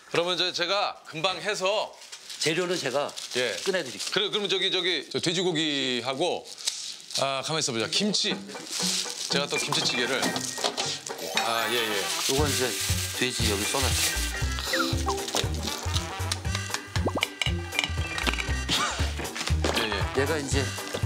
그러면 제가 금방 해서 재료는 제가 예. 꺼내드릴게요. 그래 그러면 저 돼지고기하고 가만 있어보자. 김치. 제가 또 김치찌개를 예. 요건 이제 돼지 여기 써놨어요. 예. 얘가 이제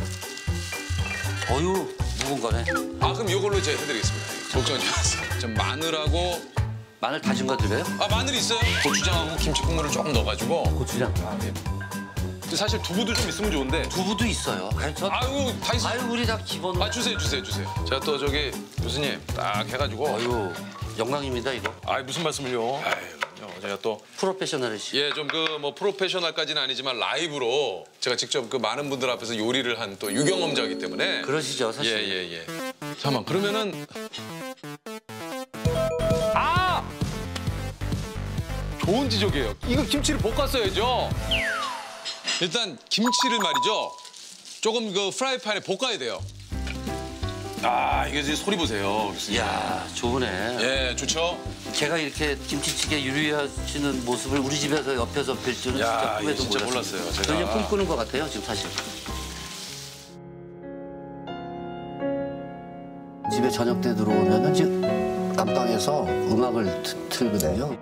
어유 묵은 거네. 그럼 이걸로 제가 해드리겠습니다. 걱정하지 마세요. 좀 마늘하고 마늘 다진 거 드려요? 마늘 있어요. 고추장하고 김치 국물을 조금 넣어가지고. 고추장. 근데 사실 두부도 좀 있으면 좋은데. 두부도 있어요. 아유 다 있어요. 아유 우리 다 기본. 주세요. 제가 또 교수님 딱 해가지고. 아유 영광입니다 이거. 무슨 말씀을요. 제가 또 프로페셔널이시. 좀 프로페셔널까지는 아니지만 라이브로 제가 직접 많은 분들 앞에서 요리를 한 또 유경험자이기 때문에. 그러시죠 사실. 예. 잠깐만 그러면은 좋은 지적이에요. 이거 김치를 볶았어야죠. 일단 김치를 말이죠. 조금 프라이팬에 볶아야 돼요. 이게 이제 소리 보세요. 이야 좋으네. 예, 좋죠. 제가 이렇게 김치찌개 요리하시는 모습을 우리 집에서 옆에서 뵐 줄은 진짜 꿈에도 진짜 몰랐어요. 제가. 전혀 꿈꾸는 것 같아요 지금 사실. 집에 저녁 때 들어오면은 지금 안방에서 음악을 틀거든요.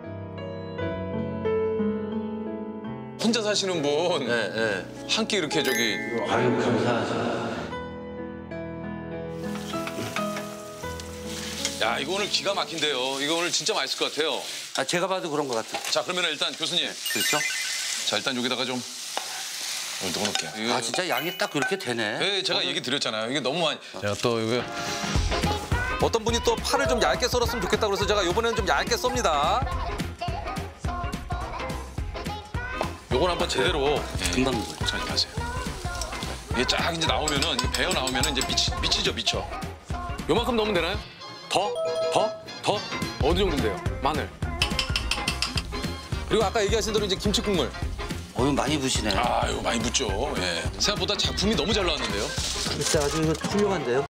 혼자 사시는 분. 네. 한 끼 이렇게 아유 감사하죠. 이거 오늘 기가 막힌데요. 이거 오늘 진짜 맛있을 것 같아요. 제가 봐도 그런 것 같아요. 자, 그러면 일단 교수님. 그렇죠? 자, 일단 여기다가 좀 넣어놓을게요. 진짜 양이 딱 그렇게 되네. 네, 제가 얘기 드렸잖아요. 이게 너무 많이. 제가 또 이거 어떤 분이 또 파를 좀 얇게 썰었으면 좋겠다고 그래서 제가 이번에는 좀 얇게 썹니다. 요건 한번 제대로. 금방 먹어요. 잠깐 마세요. 이게 쫙 이제 나오면은 이게 배어 나오면은 이제 미치죠. 요만큼 넣으면 되나요? 더? 어느 정도인데요? 마늘. 그리고 아까 얘기하신 대로 이제 김치 국물. 이거 많이 부시네. 이거 많이 붓죠. 예. 생각보다 작품이 너무 잘 나왔는데요. 진짜 아주 이거 훌륭한데요?